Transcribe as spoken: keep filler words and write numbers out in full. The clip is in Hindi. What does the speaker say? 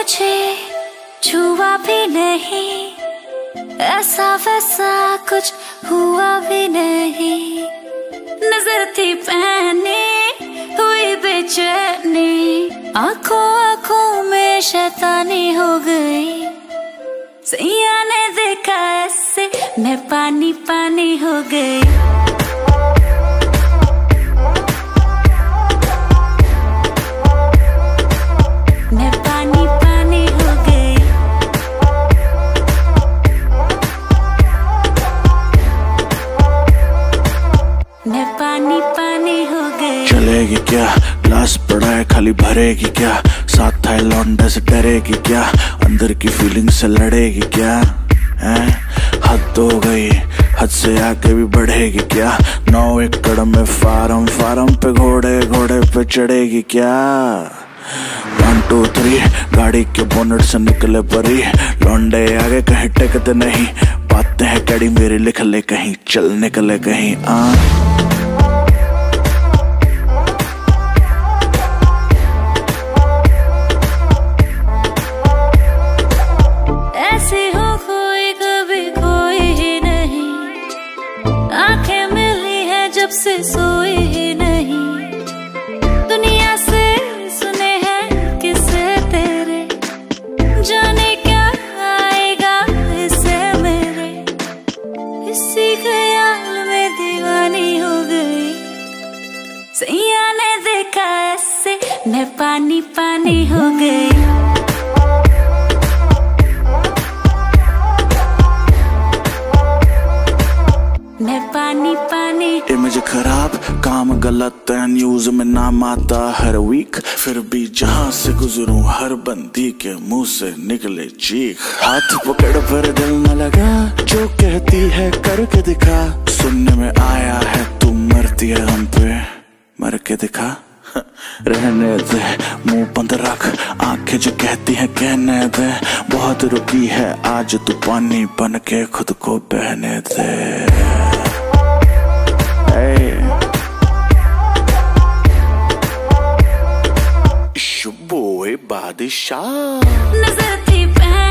मुझे छुआ भी नहीं, ऐसा वैसा कुछ हुआ भी नहीं। नजर थी पहनी हुई बेचैनी, आंखों आंखों में शैतानी हो गई। सैया ने देखा ऐसे मैं पानी पानी हो गई। मैं पानी पानी हो गई। चलेगी क्या, ग्लास पड़ा है खाली भरेगी क्या, साथ था लौंडे से डरेगी क्या, अंदर की फीलिंग से लड़ेगी क्या, हैं? हद हो गई, हद से आगे भी बढ़ेगी क्या, नौ एकड़ में फार्म फार्म पे घोड़े घोड़े पे चढ़ेगी क्या। वन टू थ्री गाड़ी के बोनट से निकले परी, लौंडे आगे कहीं टेकते नहीं, बातें हैं कड़ी मेरी लिख ले कहीं, चल निकले कहीं। आ ऐसे हो कोई कभी कोई ही नहीं, आंखें मिली है जब से सोई ही नहीं। दुनिया से सुने हैं किस्से तेरे, जाने क्या आएगा इससे मेरे। इसी ख्याल में दीवानी हो गई। सैया ने देखा ऐसे मैं पानी पानी हो गई। मैं पानी पानी। इमेज खराब, काम गलत है, न्यूज में नाम आता हर वीक, फिर भी जहां से गुजरूं हर बंदी के मुंह से निकले चीख। हाथ पकड़ पर दिल न लगा, जो कहती है करके दिखा, सुनने में आया है तू मरती है हम पे, मर के दिखा। रहने दे मुंह बंद रख, आंखें जो कहती हैं कहने दे, बहुत रुकी है आज तू पानी बन के खुद को बहने दे। Hey. It's your boy बादशाह। नजर थी